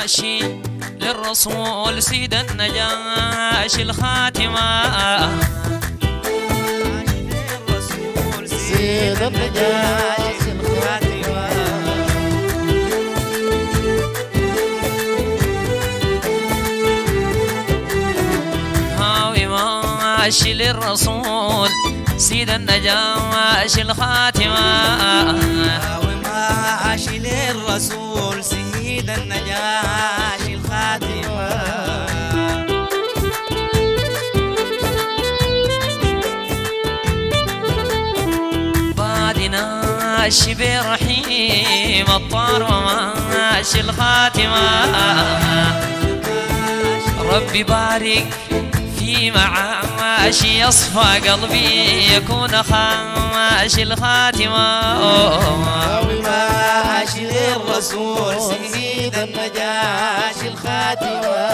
ماشي للرسول سيد النجاشي الخاتمة. سيد النجاشي الخاتمة. هاوي ماشي للرسول سيد النجاشي الخاتمة. هاوي ماشي للرسول سيد النجاشي الخاتمة. ماشي برحيم الطار وماشي الخاتمة. ربي بارك في معاشي يصفى قلبي يكون خاماشي الخاتمة. ماشي للرسول سيد النجاشي الخاتمة.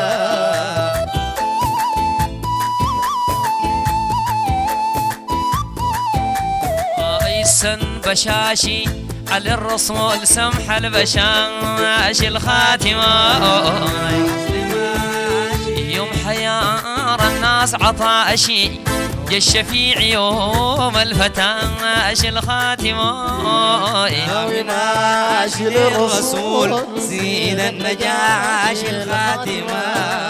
سن بشاشي على الرسول سمح البشاشي الخاتمة. يوم حيار الناس عطاشي جا الشفيع يوم الفتاش الخاتمة. ماشي للرسول سيد النجاشي الخاتمة.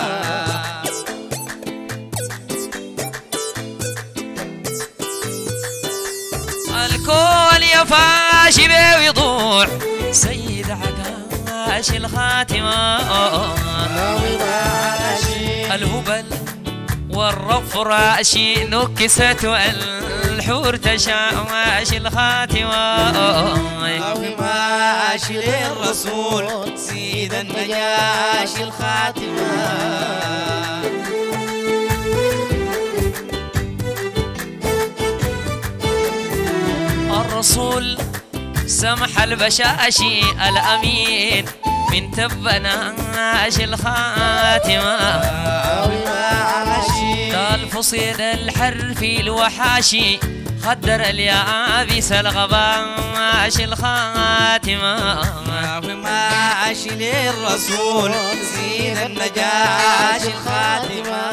الكل يفاشي بيه ويضوع سيد عكاشي الخاتمة. الهبل والرفراشي نكست والحور تشاشي الخاتمة. ماشي للرسول سيد النجاشي الخاتمة. الرسول سمح البشاشي الأمين من تبناش الخاتمة. قال فصيل الحر في الوحاشي خدر اليابس الغباش الخاتمة. ماشي للرسول سيد النجاشي الخاتمة.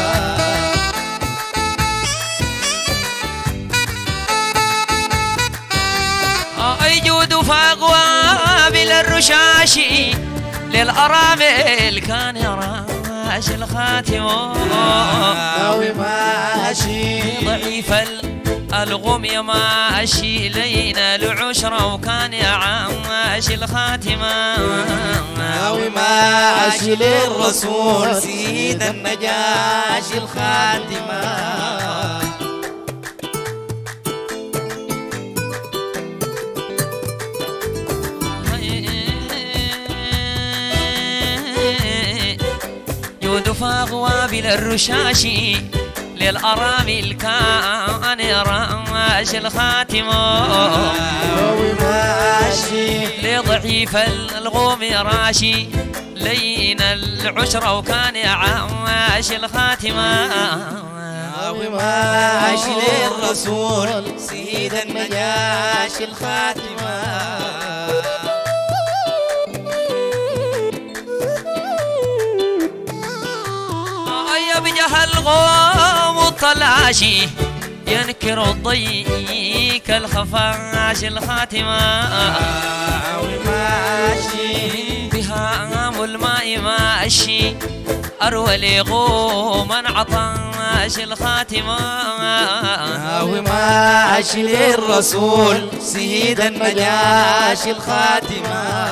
يجود فاقوى بالرشاشي للأرامل كان يراش الخاتمة. ماشي ضعيف الغم يماشي لينا العشرة وكان يعاش الخاتمة. ماشي للرسول سيد النجاشي الخاتمة. فاغوى بالرشاشي للأرامل كان يراش الخاتمة. لضعيف الغوم راشي لين العشرة وكان يعاش الخاتمة. ماشي للرسول سيد النجاشي الخاتمة. بجه الغوم والطلاشي ينكر الضيق الخفاش الخاتمة. بهام الماء ماشي أروى لغوما عطاش الخاتمة. ماشي للرسول سيد النجاشي الخاتمة.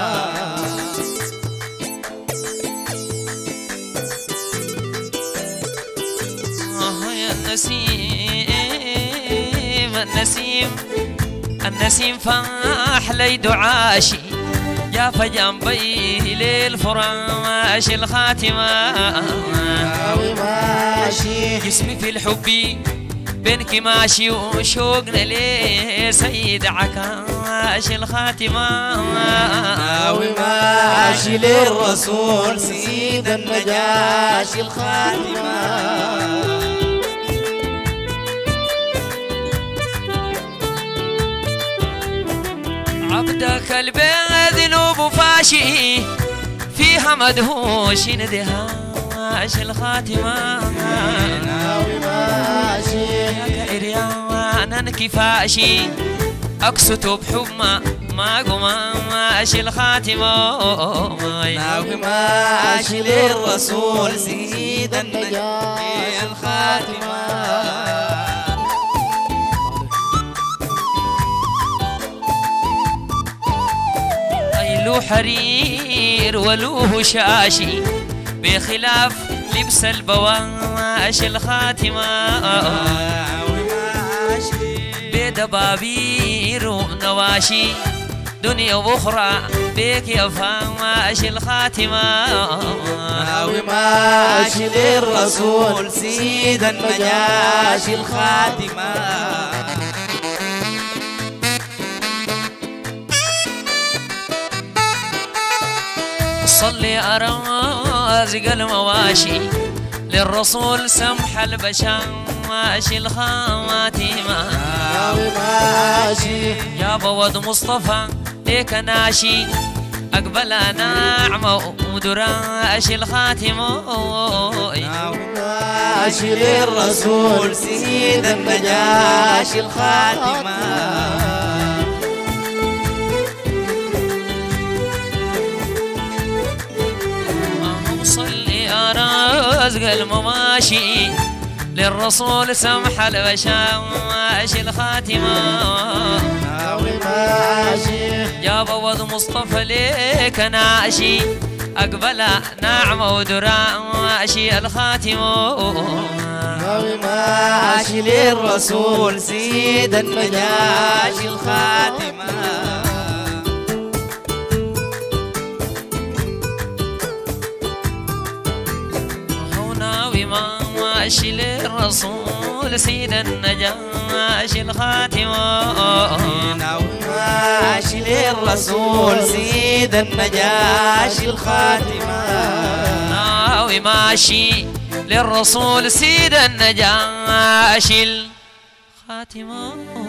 النسيم فاح لي دعاشي يا فجنبي للفراش الخاتمة. جسمي في الحب بينك ماشي وشوقنا ليه سيد عكاش الخاتمة. ماشي للرسول سيد النجاشي الخاتمة. عبدك البيض ذنوب فاشي في فيها مدهوش ندهاش الخاتمة ناوي ماشي إريانا كفاشي أقصد بحب ما قماش الخاتمة ناوي ماشي للرسول سيد النجاة الخاتمة له حرير وله شاشي بخلاف لبس البواش الخاتمة بدبابير ونواشي دنيا واخرى بك يا فواش الخاتمة ناوي ماشي للرسول سيد النجاشي الخاتمة صلي أرازق المواشي للرسول سمح البشاشي الخاتمة ناوي ماشي يا بود مصطفى ليك ناشي أقبل نعمة ودراشي الخاتمة ناوي ماشي للرسول سيد النجاشي الخاتمة رزق المماشي للرسول سمح البشاش الخاتمة ناوي ماشي يا بود مصطفى ليك ناشي أقبل نعمة ودراشي الخاتمة ناوي ماشي للرسول سيد النجاشي الخاتمة ماشي للرسول سيد النجاشي الخاتمة ناوي ماشي للرسول سيد النجاشي الخاتمة ناوي ماشي للرسول سيد النجاشي الخاتمة